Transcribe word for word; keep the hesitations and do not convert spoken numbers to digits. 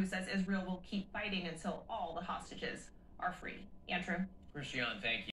says Israel will keep fighting until all the hostages are free. Andrew? Christiane, thank you.